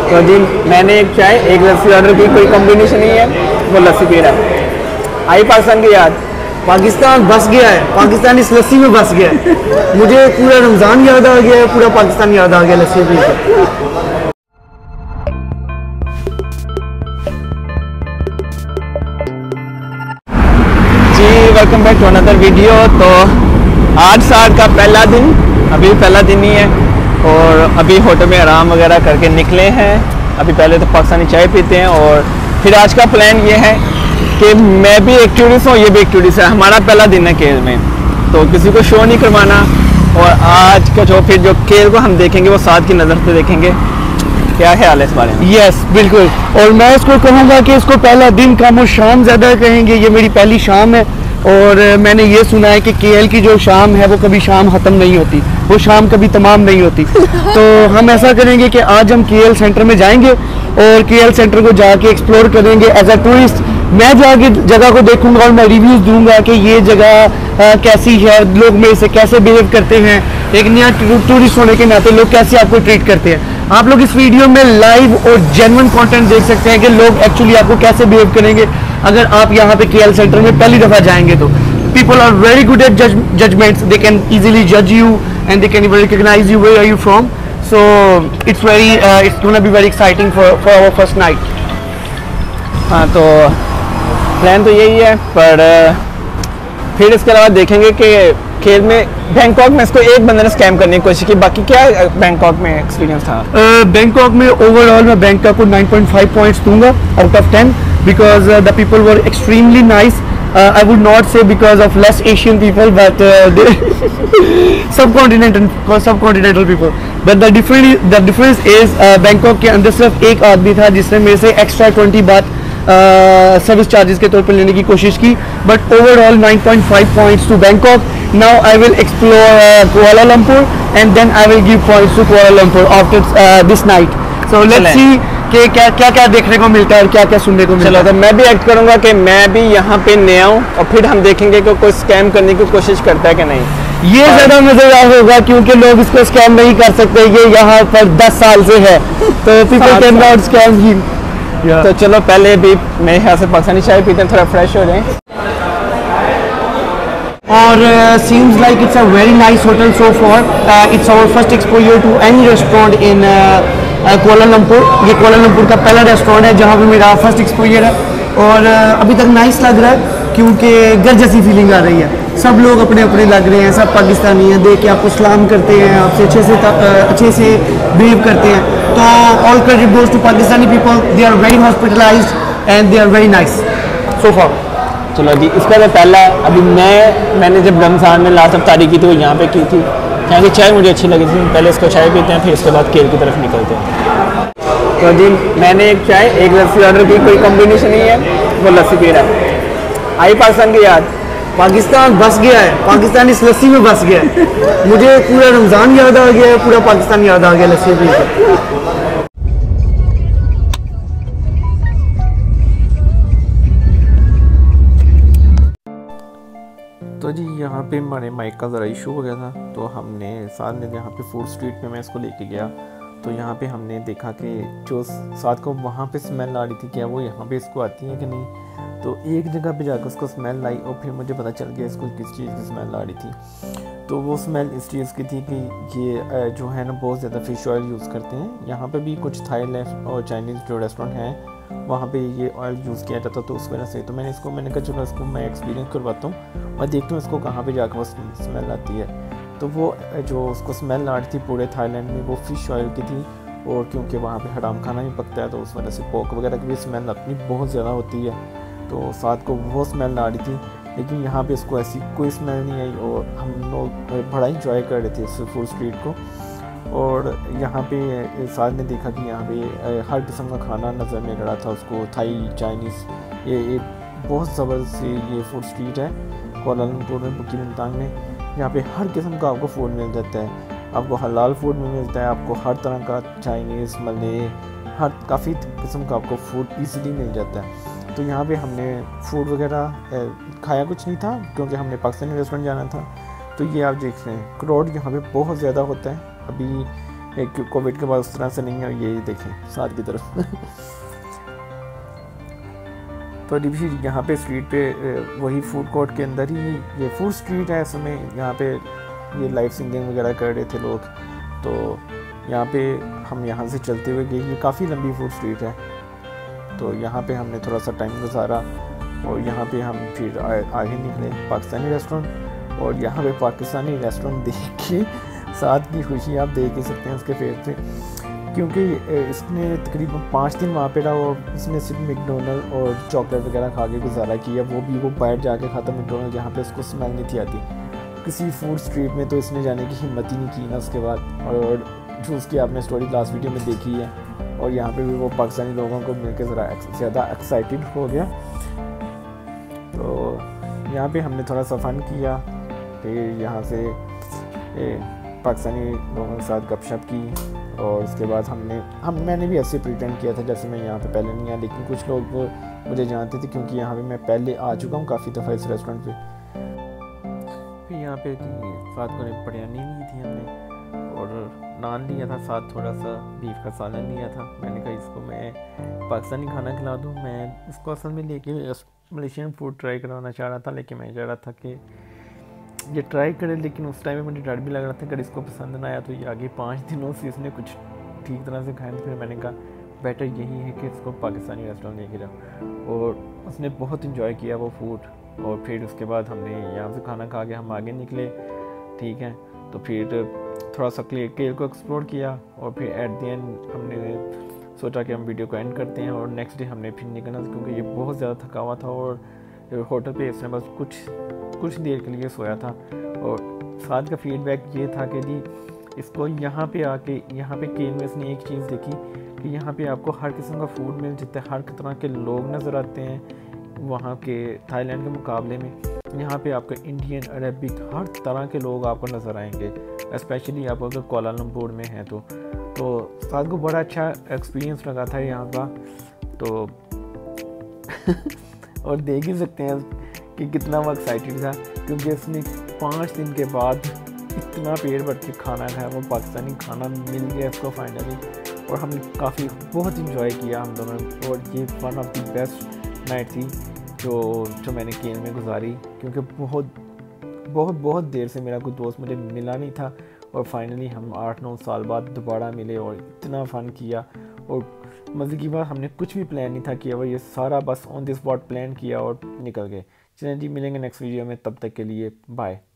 तो जी मैंने एक चाय एक लस्सी ऑर्डर की, कोई कॉम्बिनेशन नहीं है, वो लस्सी पी रहा है। आई पाकिस्तान की याद, पाकिस्तान बस गया है, पाकिस्तान इस लस्सी में बस गया है। मुझे पूरा रमज़ान याद आ गया है, पूरा पाकिस्तान याद आ गया लस्सी पी के। जी welcome back to another video. तो आज साल का पहला दिन, अभी पहला दिन ही है और अभी होटल में आराम वगैरह करके निकले हैं। अभी पहले तो पाकिस्तानी चाय पीते हैं और फिर आज का प्लान ये है कि मैं भी एक टूरिस्ट हूँ, ये भी एक टूरिस्ट है। हमारा पहला दिन है केल में, तो किसी को शो नहीं करवाना और आज का जो फिर जो केल को हम देखेंगे वो साथ की नज़र से देखेंगे। क्या ख्याल है इस बारे में? यस बिल्कुल, और मैं इसको कहूँगा कि इसको पहला दिन कम और शाम ज़्यादा कहेंगे। ये मेरी पहली शाम है और मैंने ये सुना है कि केएल की जो शाम है वो कभी शाम ख़त्म नहीं होती, वो शाम कभी तमाम नहीं होती। तो हम ऐसा करेंगे कि आज हम केएल सेंटर में जाएंगे और केएल सेंटर को जाके एक्सप्लोर करेंगे एज अ टूरिस्ट। मैं जाके जगह को देखूंगा और मैं रिव्यूज़ दूंगा कि ये जगह कैसी है, लोग मेरे से कैसे बिहेव करते हैं, एक नया टूरिस्ट होने के नाते लोग कैसे आपको ट्रीट करते हैं। आप लोग इस वीडियो में लाइव और जेन्युइन कंटेंट देख सकते हैं कि लोग एक्चुअली आपको कैसे बिहेव करेंगे अगर आप यहाँ पे केएल सेंटर में पहली दफ़ा जाएंगे। तो people are very good at judgements, they can easily जज you and they can even recognise you where are you from. So it's gonna be very exciting for our first night. हाँ, तो plan तो यही है, पर फिर इसके अलावा देखेंगे कि खेल में बैंकॉक में इसको एक बंदे ने स्कैम करने की कोशिश की। बाकी क्या बैंकॉक में एक्सपीरियंस था? बैंकॉक में ओवरऑल मैं बैंकॉक को 9.5 पॉइंट्स दूंगा out of 10 because the people were extremely nice. I would not say because of less Asian people, but subcontinental people. But the difference is Bangkok के अंदर सिर्फ एक आदमी था जिसने मेरे से एक्स्ट्रा 20 बात सर्विस चार्जेस के तौर पर लेने की कोशिश की। But overall 9.5 points to Bangkok. Now I will explore Kuala Lumpur and then I will give points to Kuala Lumpur after this night. So let's see कि क्या देखने को मिलता है और क्या क्या सुनने को मिलता है। चलो, तो मैं भी एक्ट करूंगा कि मैं भी यहाँ पे नया हूँ और फिर हम देखेंगे कि कोई स्कैम करने की कोशिश करता है कि नहीं। ये ज़्यादा मज़ेदार होगा क्योंकि लोग इसको स्कैम नहीं कर सकते, ये यहाँ पर 10 साल से है, तो people can not scam him. तो चलो पहले भी मेरे ख्याल से पाकिस्तानी चाय पीते हैं, थोड़ा फ्रेश हो जाएं। और seems like it's a very nice hotel so far. It's our first exposure to any restaurant in Kuala Lumpur. ये कोलालमपुर का पहला रेस्टोरेंट है जहाँ पे मेरा फर्स्ट एक्सपोजर है और अभी तक नाइस लग रहा है क्योंकि घर जैसी फीलिंग आ रही है। सब लोग अपने अपने लग रहे हैं, सब पाकिस्तानी हैं, देख के आपको सलाम करते हैं, आपसे अच्छे से बिहेव करते हैं। तो all credit goes to Pakistani people, they are very hospitalised and they are very nice so far. चलो जी, इसका तो पहला अभी मैंने जब रमज़ान में लास्ट अफ्तारी की थी वो यहाँ पे की थी। यहाँ की चाय मुझे अच्छी लगी थी। पहले इसको चाय पीते हैं, फिर उसके बाद केल की तरफ निकलते हैं। तो जी मैंने एक चाय एक लस्सी ऑर्डर की, कोई कॉम्बिनेशन नहीं है, वो लस्सी पी रहा है। आई पाकिस्तान की याद, पाकिस्तान बस गया है, पाकिस्तान इस लस्सी में बस गया है। मुझे पूरा रमज़ान याद आ गया है, पूरा पाकिस्तान याद आ गया लस्सी पी के। तो जी यहाँ पे हमारे माइक का ज़रा इशू हो गया था, तो हमने साथ में यहाँ पे फूड स्ट्रीट में मैं इसको लेके गया। तो यहाँ पे हमने देखा कि जो साथ को वहाँ पे स्मेल आ रही थी, क्या वो यहाँ पे इसको आती है कि नहीं। तो एक जगह पे जाकर उसको स्मेल आई और फिर मुझे पता चल गया इसको किस चीज़ की स्मेल आ रही थी। तो वो स्मेल इस चीज़ की थी कि ये जो है ना बहुत ज़्यादा फ़िश ऑयल यूज़ करते हैं। यहाँ पे भी कुछ थाईलैंड और चाइनीज़ जो रेस्टोरेंट हैं वहाँ पे ये ऑयल यूज़ किया जाता, तो उस वजह से तो मैंने कहा चलो इसको मैं एक्सपीरियंस करवाता हूँ, मैं देखता हूँ इसको कहाँ पे जाकर वो स्मेल आती है। तो वो जो उसको स्मेल आ रही थी पूरे थाईलैंड में वो फ़िश ऑयल की थी, और क्योंकि वहाँ पे हराम खाना भी पकता है तो उस वजह से पोर्क वगैरह की भी स्मेल अपनी बहुत ज़्यादा होती है, तो साथ को वो स्मेल आ रही थी। लेकिन यहाँ पे इसको ऐसी कोई स्मेल नहीं आई और हम लोग बड़ा इंजॉय कर रहे थे इस फूड स्ट्रीट को। और यहाँ पे साथ ने देखा कि यहाँ पे हर किस्म का खाना नज़र में रहा था उसको, थाई, चाइनीज़, ये एक बहुत ज़बरदस्त ये फूड स्ट्रीट है कुआलालंपुर में, बुकिनतांग में। यहाँ पे हर किस्म का आपको फूड मिल जाता है, आपको हलाल फूड में मिलता है, आपको हर तरह का चाइनीज़, मले, हर काफ़ी किस्म का आपको फूड ईज़िली मिल जाता है। तो यहाँ पे हमने फूड वगैरह खाया कुछ नहीं था क्योंकि हमने पाकिस्तानी रेस्टोरेंट जाना था। तो ये आप देख रहे हैं क्राउड यहाँ पे बहुत ज़्यादा होता है। अभी एक कोविड के बाद उस तरह से नहीं है। ये देखें साथ की तरफ तो अभी यहाँ पे स्ट्रीट पे वही फूड कोर्ट के अंदर ही ये फूड स्ट्रीट है। इसमें यहाँ पे ये लाइव सिंगिंग वगैरह कर रहे थे लोग। तो यहाँ पे हम यहाँ से चलते हुए गए, ये काफ़ी लंबी फूड स्ट्रीट है। तो यहाँ पे हमने थोड़ा सा टाइम गुजारा और यहाँ पे हम फिर आगे निकले पाकिस्तानी रेस्टोरेंट। और यहाँ पे पाकिस्तानी रेस्टोरेंट देख के साथ की खुशी आप देख ही सकते हैं उसके फेस पे, क्योंकि इसने तकरीबन 5 दिन वहाँ पे रहा और इसने सिर्फ मैकडोनल्ड और चॉकलेट वगैरह खा के गुजारा किया। वो भी वो बाहर जाके खाता मैकडोनल्ड जहाँ पे उसको स्मेल नहीं थी आती किसी फूड स्ट्रीट में। तो इसने जाने की हिम्मत ही नहीं की ना उसके बाद। और जो उसकी आपने स्टोरी लास्ट वीडियो में देखी है। और यहाँ पे भी वो पाकिस्तानी लोगों को मिलकर ज़रा ज़्यादा एक्साइटेड हो गया। तो यहाँ पे हमने थोड़ा सा फ़न किया, फिर यहाँ से पाकिस्तानी लोगों के साथ गपशप की। और उसके बाद मैंने भी ऐसे प्रिटेंड किया था जैसे मैं यहाँ पे पहले नहीं आया, लेकिन कुछ लोग वो मुझे जानते थे क्योंकि यहाँ पे मैं पहले आ चुका हूँ काफ़ी दफ़ा इस रेस्टोरेंट पे। फिर यहाँ पे साथ में बिरयानी ली थी हमने और नान लिया था, साथ थोड़ा सा बीफ का सालन लिया था। मैंने कहा इसको मैं पाकिस्तानी खाना खिला दूँ। मैं इसको असल में लेके मलेशियन फूड ट्राई करवाना चाह रहा था, लेकिन मैं चाह रहा था कि ये ट्राई करे। लेकिन उस टाइम में मुझे डर भी लग रहा था अगर इसको पसंद ना आया तो ये आगे 5 दिनों से इसने कुछ ठीक तरह से खाया। फिर मैंने कहा बेटर यही है कि इसको पाकिस्तानी रेस्टोरेंट लेके जाओ। और उसने बहुत इंजॉय किया वो फूड। और फिर उसके बाद हमने यहाँ से खाना खा के हम आगे निकले, ठीक है। तो फिर थोड़ा सा केल को एक्सप्लोर किया और फिर एट द एंड हमने सोचा कि हम वीडियो को एंड करते हैं। और नेक्स्ट डे हमने फिर निकलना क्योंकि ये बहुत ज़्यादा थका हुआ था और होटल पे इसने बस कुछ देर के लिए सोया था। और साथ का फीडबैक ये था कि जी इसको यहाँ पे आके यहाँ पे केल में इसने एक चीज़ देखी कि यहाँ पे आपको हर किस्म का फूड मिल जाता है, हर तरह के लोग नज़र आते हैं। वहाँ के थाईलैंड के मुकाबले में यहाँ पे आपको इंडियन, अरबिक हर तरह के लोग आपको नज़र आएंगे, स्पेशली आप अगर कोलालमपुर में हैं तो साथ को बड़ा अच्छा एक्सपीरियंस लगा था यहाँ का। तो और देख ही सकते हैं कि कितना वो एक्साइटेड था क्योंकि उसने 5 दिन के बाद इतना पेट भर के खाना खाया, वो पाकिस्तानी खाना मिल गया इसको फाइनली। और हमने बहुत इंजॉय किया हम दोनों। और ये one of the best night थी जो मैंने केल में गुजारी, क्योंकि बहुत देर से मेरा कोई दोस्त मुझे मिला नहीं था। और फाइनली हम 8-9 साल बाद दोबारा मिले और इतना फ़न किया। और मज़े की बात हमने कुछ भी प्लान नहीं था किया, वो ये सारा बस ऑन द स्पॉट प्लान किया और निकल गए। चलें जी, मिलेंगे नेक्स्ट वीडियो में, तब तक के लिए बाय।